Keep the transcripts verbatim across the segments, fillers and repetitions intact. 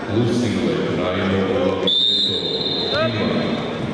losing weight, Raimo Olovineto, Lima.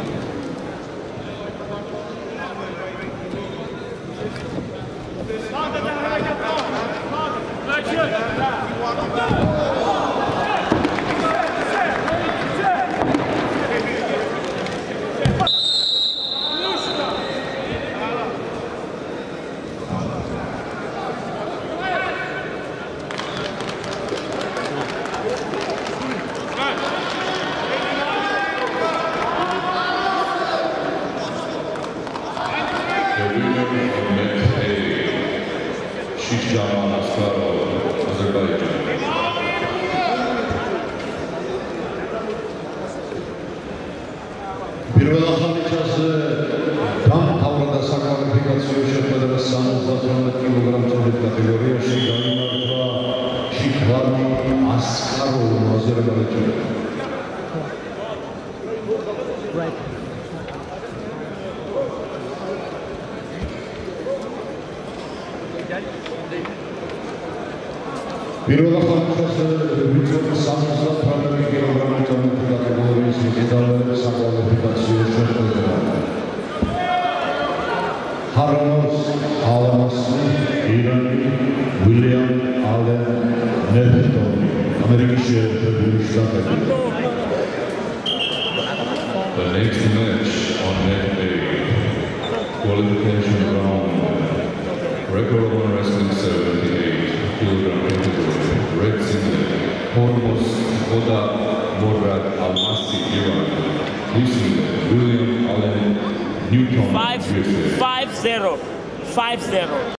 The winner of match A, Shishama Askarov, Azerbaijan. პირველ ახალჩაზე დამთავრდა საკვალიფიკაციო შეხვედრა სამოცდათვრამეტ კილოგრამовой კატეგორიაში გამარჯვა შიხვანი ასკაროვმა აზერბაიჯანელმა. პირველ ახალჩაზე ვიწროდი სამოცდათვრამეტ კილოგრამовой კატეგორიის მდიდარული საკვალიფიკაციო შეხვედრა. Haramos Alamasi, Irani, William Allen Neverton, American Shepherd Shaka. The next match on net A, qualification round, record of wrestling seventy-eight kilogram category, red singlet, Hormuz Oda Morad Almasi, Iran, blue singlet, William Allen Newton, Five, five zero, five zero.